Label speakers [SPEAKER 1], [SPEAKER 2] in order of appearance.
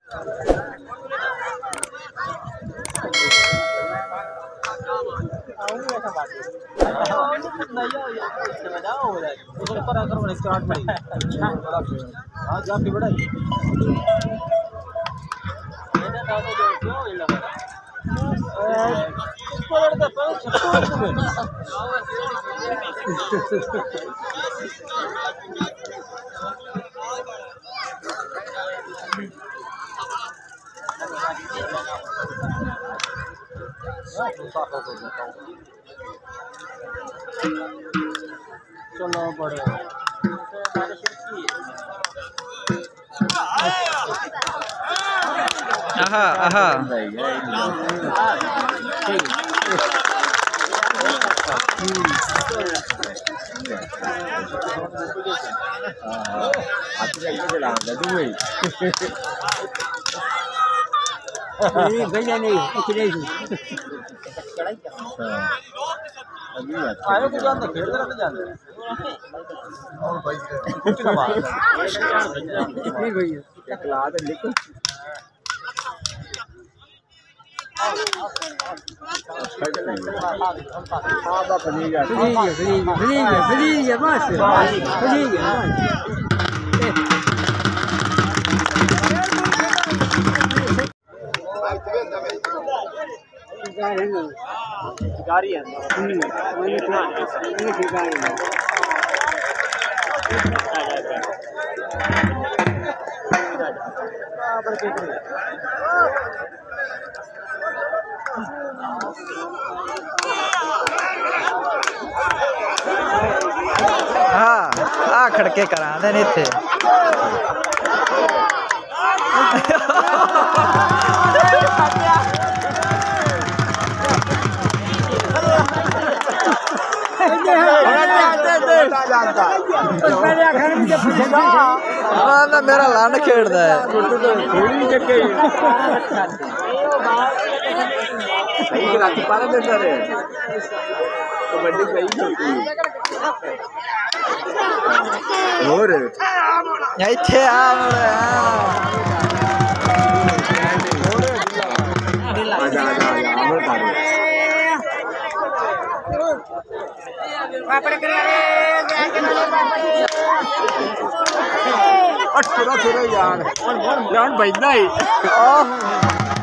[SPEAKER 1] चलो बड़े
[SPEAKER 2] आहा आहा
[SPEAKER 1] आयो को जानता खेल रहा था जानता और भाई कुछ ना बात नहीं भैया एकला दे लिखो गाड़ी है
[SPEAKER 2] हाँ आ खड़के करा देने थे ना मेरा लान खेड़दा है
[SPEAKER 1] और
[SPEAKER 2] इत्थे आ
[SPEAKER 1] थोड़ा यार बैठना ही